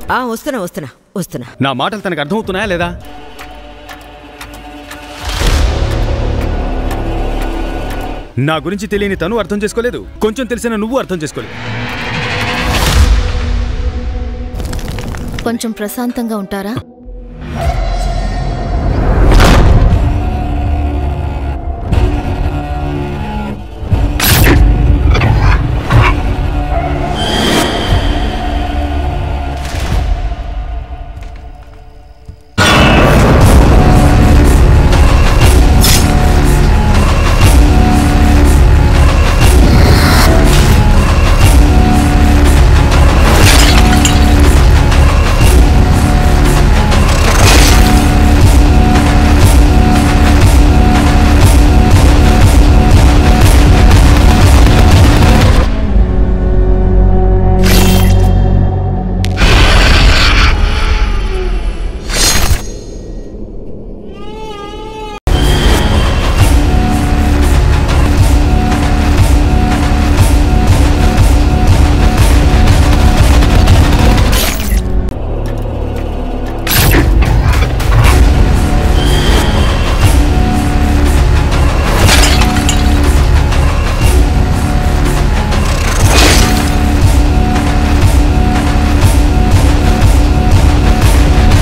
వస్తున్నా వస్తున్నా వస్తున్నా. నా మాటలు తనకు అర్థమవుతున్నాయా లేదా? నా గురించి తెలియని తను అర్థం చేసుకోలేదు, కొంచెం తెలిసిన నువ్వు అర్థం చేసుకోలేదు. కొంచెం ప్రశాంతంగా ఉంటారా?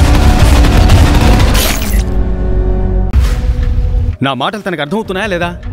నా మాటలు తనకు అర్థమవుతున్నాయా లేదా?